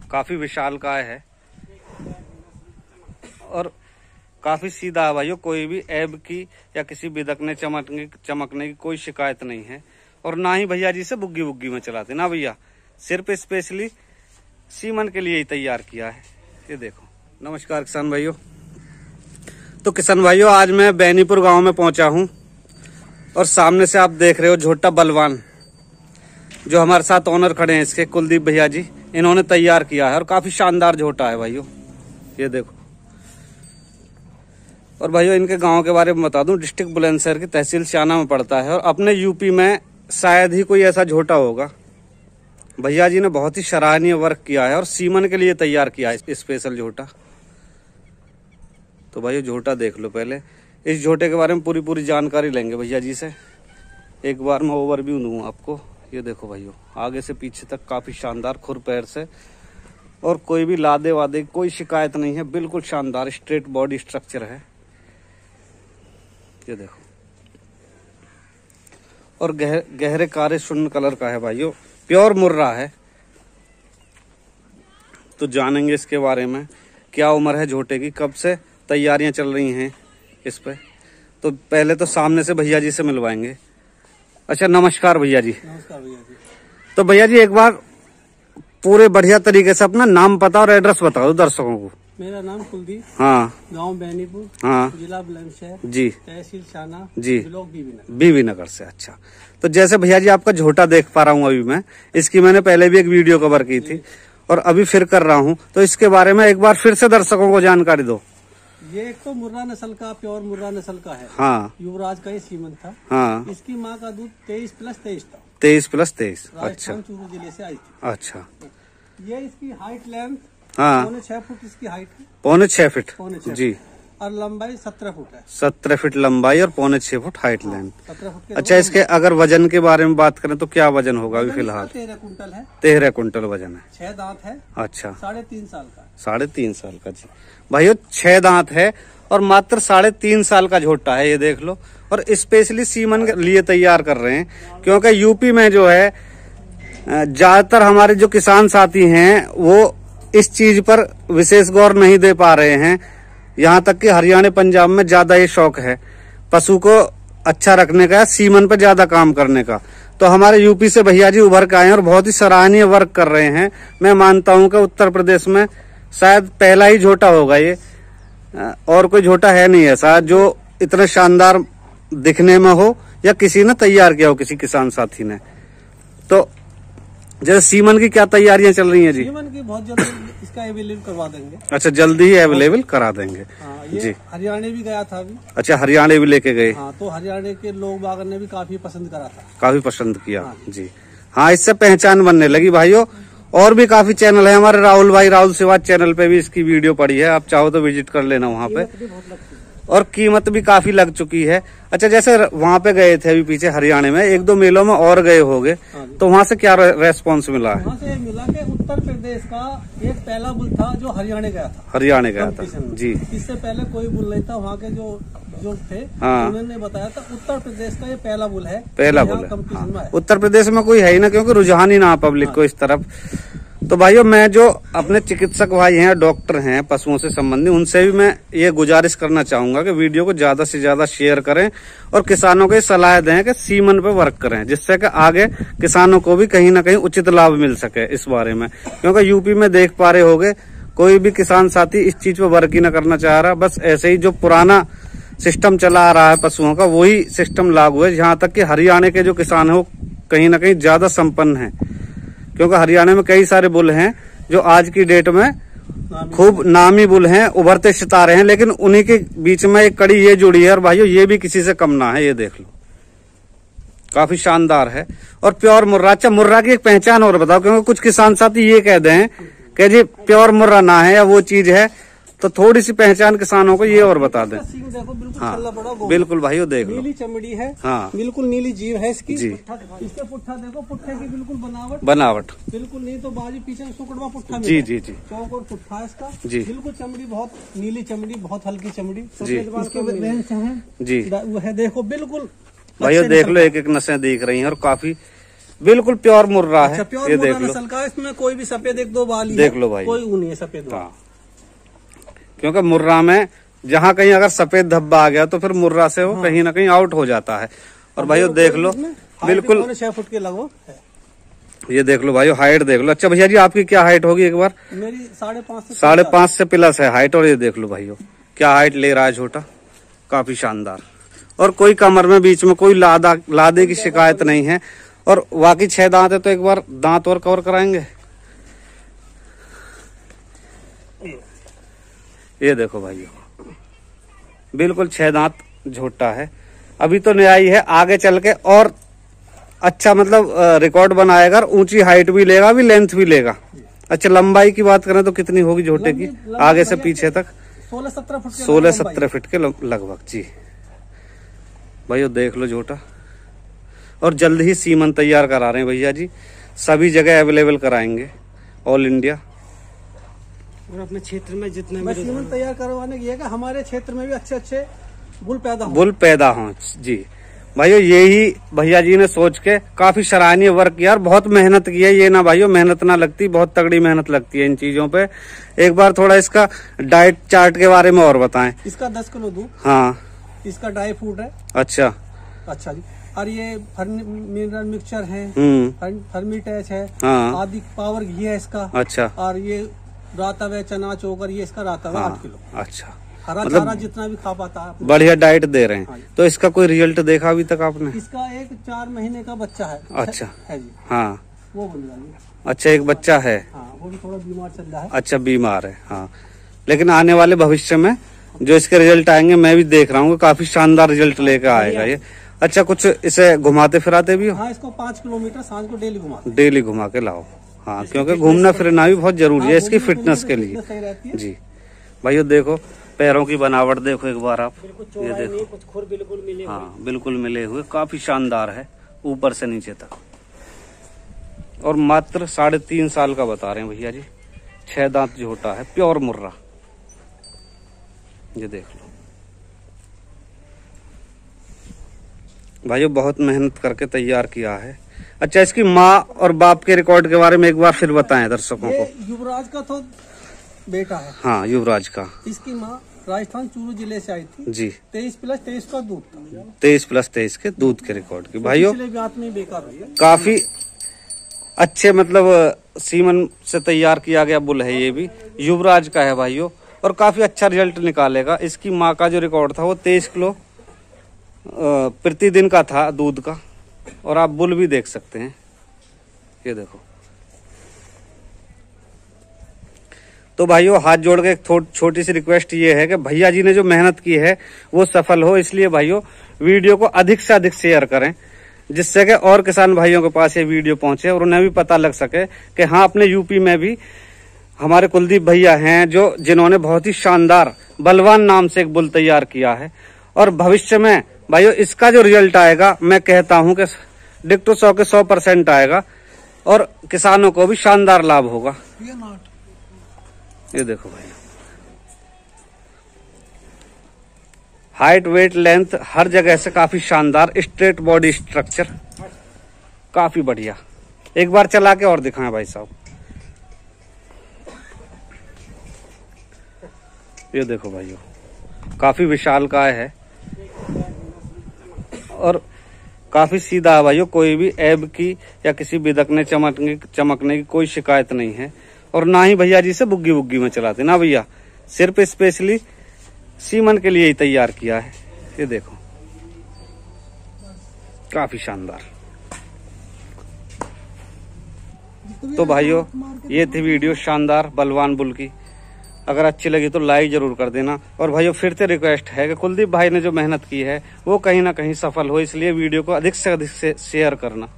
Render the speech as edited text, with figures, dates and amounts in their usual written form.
काफी विशालकाय है और काफी सीधा है भाइयों। कोई भी ऐब की या किसी बिदकने चमकने की कोई शिकायत नहीं है। और ना ही भैया जी से बुग्गी बुग्गी में चलाते ना भैया, सिर्फ स्पेशली सीमन के लिए ही तैयार किया है। ये देखो। नमस्कार किसान भाइयों। तो किसान भाइयों, आज मैं बैनीपुर गांव में पहुंचा हूं और सामने से आप देख रहे हो झोटा बलवान, जो हमारे साथ ओनर खड़े हैं इसके, कुलदीप भैया जी, इन्होंने तैयार किया है और काफी शानदार झोटा है भाइयों। ये देखो। और भाइयों, इनके गांव के बारे में बता दूं, डिस्ट्रिक्ट बुलंदशहर की तहसील शाना में पड़ता है और अपने यूपी में शायद ही कोई ऐसा झोटा होगा। भैया जी ने बहुत ही सराहनीय वर्क किया है और सीमन के लिए तैयार किया है स्पेशल झोटा। तो भाइयों, झोटा देख लो। पहले इस झोटे के बारे में पूरी जानकारी लेंगे भैया जी से। एक बार मैं ओवरव्यू दूं आपको। ये देखो भाइयों, आगे से पीछे तक काफी शानदार खुर पैर से, और कोई भी लादे वादे कोई शिकायत नहीं है। बिल्कुल शानदार स्ट्रेट बॉडी स्ट्रक्चर है। ये देखो। और गहरे काले शून्य कलर का है भाइयों, प्योर मुर्रा है। तो जानेंगे इसके बारे में, क्या उम्र है झोटे की, कब से तैयारियां चल रही हैं इस पे। तो पहले तो सामने से भैया जी से मिलवाएंगे। अच्छा, नमस्कार भैया जी। नमस्कार भैया जी। तो भैया जी, एक बार पूरे बढ़िया तरीके से अपना नाम, पता और एड्रेस बता दो दर्शकों को। मेरा नाम कुलदीप, हाँ, गांव बैनीपुर, हाँ, जिला बुलंदशहर जी, तहसील शाना जी, ब्लॉक बीवी नगर से। अच्छा, तो जैसे भैया जी आपका झोटा देख पा रहा हूँ अभी मैं, इसकी मैंने पहले भी एक वीडियो कवर की थी और अभी फिर कर रहा हूँ, तो इसके बारे में एक बार फिर से दर्शकों को जानकारी दो। ये एक तो मुर्रा नस्ल का, प्योर मुर्रा नस्ल का है। हाँ, युवराज का ये सीमन था। हाँ, इसकी माँ का दूध 23+23 था। 23+23। अच्छा, राजस्थान चूरू जिले से आई थी। अच्छा। ये इसकी हाइट लेंथ, हाँ, 6 फुट इसकी हाइट है। 6.25 फीट जी, और लंबाई 17 फुट है। 17 फीट लंबाई और 6.25 फुट हाइट लेंथ। 17 फुट के। अच्छा, इसके अगर वजन के बारे में बात करें तो क्या वजन होगा अभी फिलहाल? 13 कुंटल है। 13 कुंटल वजन है। 6 दांत है। अच्छा, 3.5 साल का। 3.5 साल का जी भाइयों। 6 दांत है और मात्र 3.5 साल का झोटा है। ये देख लो। और स्पेशली सीमन के लिए तैयार कर रहे हैं, क्योंकि यूपी में जो है ज्यादातर हमारे जो किसान साथी हैं वो इस चीज पर विशेष गौर नहीं दे पा रहे हैं। यहाँ तक कि हरियाणा पंजाब में ज्यादा ये शौक है पशु को अच्छा रखने का, सीमन पर ज्यादा काम करने का। तो हमारे यूपी से भैया जी उभर के आए हैं और बहुत ही सराहनीय वर्क कर रहे हैं। मैं मानता हूं कि उत्तर प्रदेश में शायद पहला ही झोटा होगा ये, और कोई झोटा है नहीं ऐसा जो इतना शानदार दिखने में हो या किसी ने तैयार किया हो, किसी किसान साथी ने। तो जैसे सीमन की क्या तैयारियां चल रही हैं जी? सीमन की बहुत जल्दी इसका अवेलेबल करवा देंगे। अच्छा, जल्दी ही अवेलेबल करा देंगे। हाँ, ये जी। हरियाणा भी गया था अभी। अच्छा, हरियाणा भी लेके गए। हाँ, तो हरियाणा के लोग बाग ने भी काफी पसंद करा था। काफी पसंद किया। हाँ। जी हाँ, इससे पहचान बनने लगी भाइयों। और भी काफी चैनल है हमारे, राहुल भाई, राहुल सिवाज चैनल पे भी इसकी वीडियो पड़ी है, आप चाहो तो विजिट कर लेना वहाँ पे। और कीमत भी काफी लग चुकी है। अच्छा, जैसे वहाँ पे गए थे अभी पीछे हरियाणा में, 1-2 मेलों में और गए होंगे, तो वहाँ से क्या रेस्पॉन्स मिला है? वहाँ से मिला कि उत्तर प्रदेश का एक पहला बुल था जो हरियाणा गया था। हरियाणा गया था जी। इससे पहले कोई बुल नहीं था। वहाँ के जो थे, हाँ, उन्होंने बताया था उत्तर प्रदेश का ये पहला बुल है। पहला बुल है। हाँ, उत्तर प्रदेश में कोई है ही ना, क्योंकि रुझान ही ना पब्लिक को इस तरफ। तो भाइयों, मैं जो अपने चिकित्सक भाई हैं, डॉक्टर हैं पशुओं से संबंधित, उनसे भी मैं ये गुजारिश करना चाहूंगा कि वीडियो को ज्यादा से ज्यादा शेयर करें और किसानों को सलाह दें कि सीमन पे वर्क करें, जिससे कि आगे किसानों को भी कहीं ना कहीं उचित लाभ मिल सके इस बारे में। क्योंकि यूपी में देख पा रहे होंगे, कोई भी किसान साथी इस चीज पे वर्क ही ना करना चाह रहा। बस ऐसे ही जो पुराना सिस्टम चला आ रहा है पशुओं का, वही सिस्टम लागू है। जहां तक कि हरियाणा के जो किसान है वो कहीं ना कहीं ज्यादा संपन्न है, क्योंकि हरियाणा में कई सारे बुल हैं जो आज की डेट में खूब नामी बुल हैं, उभरते सितारे हैं, लेकिन उन्हीं के बीच में एक कड़ी ये जुड़ी है। और भाइयों, ये भी किसी से कम ना है। ये देख लो, काफी शानदार है और प्योर मुर्रा। अच्छा, मुर्रा की एक पहचान और बताओ, क्योंकि कुछ किसान साथी ये कहते हैं कि जी प्योर मुर्रा ना है या वो चीज है, तो थोड़ी सी पहचान किसानों को ये और बता दें। देखो, बिल्कुल हाँ, छल्ला बड़ा बिल्कुल भाइयों देख लो, नीली चमड़ी है। हाँ, बिल्कुल नीली जीव है इसकी जी। इसके पुट्ठा देखो, पुट्ठे की बिल्कुल बनावट बिल्कुल नहीं तो बाजी पीछे सुकड़वा पुट्ठा जी जी जी, चौक और पुट्ठा इसका जी। बिल्कुल चमड़ी बहुत नीली चमड़ी, बहुत हल्की चमड़ी जी। इसके रेंज है जी। वो है देखो, बिल्कुल भाइयों देख लो, एक एक नसें दिख रही हैं और काफी बिल्कुल प्योर मुर्रा है। अच्छा, प्योर ये मुर्रा देख लो, नस्ल का, इसमें कोई भी सफेद एक दो बाल ही देख है, लो भाई, कोई ऊन नहीं है सफेद। हाँ, क्योंकि मुर्रा में जहाँ कहीं अगर सफेद धब्बा आ गया तो फिर मुर्रा से वो कहीं ना कहीं आउट हो जाता है। और भाइयों देख लो, बिल्कुल 6 फुट के लगभग है। ये देख लो भाइयों, हाइट देख लो। अच्छा भैया जी, आपकी क्या हाइट होगी एक बार? मेरी 5.5 5.5 से प्लस है हाइट। और ये देख लो भाइयों, क्या हाइट ले रहा है छोटा, काफी शानदार। और कोई कमर में बीच में कोई लादे की शिकायत नहीं है। और बाकी 6 दांत है, तो एक बार दांत और कवर कराएंगे। ये देखो भाइयों, बिल्कुल 6 दांत झोटा है। अभी तो नया ही है, आगे चल के और अच्छा मतलब रिकॉर्ड बनाएगा और ऊंची हाइट भी लेगा, भी लेंथ भी लेगा। अच्छा, लंबाई की बात करें तो कितनी होगी झोटे की आगे से पीछे तक? 16-17 फीट के लगभग जी। भाइयों देख लो झोटा। और जल्द ही सीमन तैयार करा रहे हैं भैया जी, सभी जगह अवेलेबल कराएंगे, ऑल इंडिया। और अपने क्षेत्र में जितने सीमन तैयार करवाने की है कि हमारे क्षेत्र में भी अच्छे बुल पैदा हो जी। भाइयों यही भैया जी ने सोच के काफी सराहनीय वर्क किया और बहुत मेहनत की है। ये ना भाइयों मेहनत ना लगती, बहुत तगड़ी मेहनत लगती है इन चीजों पे। एक बार थोड़ा इसका डाइट चार्ट के बारे में और बताएं। इसका 10 किलो दूध, हाँ, इसका ड्राई फ्रूट है। अच्छा जी। और ये मिनरल मिक्सचर है, फर्मीटेच है, हाँ, आदि पावर घी है इसका। अच्छा, और ये रातावे चना चोकर, ये इसका रातावे 8 किलो। अच्छा, हरा चारा जितना भी खा पाता है, बढ़िया डाइट दे रहे हैं। हाँ, तो इसका कोई रिजल्ट देखा अभी तक आपने? इसका एक 4 महीने का बच्चा है। अच्छा है जी, हाँ, वो बन जाएगा। अच्छा, एक बच्चा है। हाँ, वो भी थोड़ा बीमार चल रहा है। अच्छा, बीमार है, हाँ। लेकिन आने वाले भविष्य में जो इसके रिजल्ट आएंगे, मैं भी देख रहा हूँ, काफी शानदार रिजल्ट लेकर आएगा ये। अच्छा, कुछ इसे घुमाते फिराते भी हो? हाँ, इसको 5 किलोमीटर सांझ को डेली घुमा के लाओ। हाँ, क्योंकि घूमना फिरना भी बहुत जरूरी है इसकी फिटनेस के लिए जी। भाइयों देखो, पैरों की बनावट देखो एक बार आप, ये देखो, कुछ खुर बिल्कुल मिले, हाँ बिल्कुल मिले हुए, काफी शानदार है ऊपर से नीचे तक। और मात्र 3.5 साल का बता रहे हैं भैया जी। 6 दांत झोटा है, प्योर मुर्रा, ये देख लो भाइयों, बहुत मेहनत करके तैयार किया है। अच्छा, इसकी माँ और बाप के रिकॉर्ड के बारे में एक बार फिर बताएं दर्शकों को। युवराज का तो बेटा है। हाँ, युवराज का। इसकी माँ राजस्थान चूरू जिले से आई थी जी। 23+23 का दूध था। 23+23 के दूध के रिकॉर्ड की भाइयों, में बेकार हुई है। काफी अच्छे मतलब सीमन से तैयार किया गया बुल है। ये भी युवराज का है भाइयों, और काफी अच्छा रिजल्ट निकालेगा। इसकी माँ का जो रिकॉर्ड था वो 23 किलो प्रतिदिन का था दूध का। और आप बुल भी देख सकते हैं, ये देखो। तो भाइयों हाथ जोड़ के एक छोटी सी रिक्वेस्ट ये है कि भैया जी ने जो मेहनत की है वो सफल हो, इसलिए भाइयों वीडियो को अधिक से अधिक शेयर करें, जिससे कि और किसान भाइयों के पास ये वीडियो पहुंचे और उन्हें भी पता लग सके कि हाँ, अपने यूपी में भी हमारे कुलदीप भैया हैं जिन्होंने बहुत ही शानदार बलवान नाम से एक बुल तैयार किया है। और भविष्य में भाइयों इसका जो रिजल्ट आएगा, मैं कहता हूं कि डिक्टो 100 के 100% आएगा और किसानों को भी शानदार लाभ होगा। ये देखो भाई, हाइट, वेट, लेंथ हर जगह से काफी शानदार, स्ट्रेट बॉडी स्ट्रक्चर, काफी बढ़िया। एक बार चला के और दिखाएं भाई साहब। ये देखो भाइयों, काफी विशालकाय है और काफी सीधा है भाइयों। कोई भी ऐब की या किसी बिदकने चमकने की कोई शिकायत नहीं है। और ना ही भैया जी से बुग्गी बुग्गी में चलाते ना भैया, सिर्फ स्पेशली सीमन के लिए ही तैयार किया है। ये देखो, काफी शानदार। तो भाइयों ये थी वीडियो शानदार बलवान बुल की। अगर अच्छी लगी तो लाइक जरूर कर देना। और भाइयों फिर से रिक्वेस्ट है कि कुलदीप भाई ने जो मेहनत की है वो कहीं ना कहीं सफल हो, इसलिए वीडियो को अधिक से अधिक शेयर करना।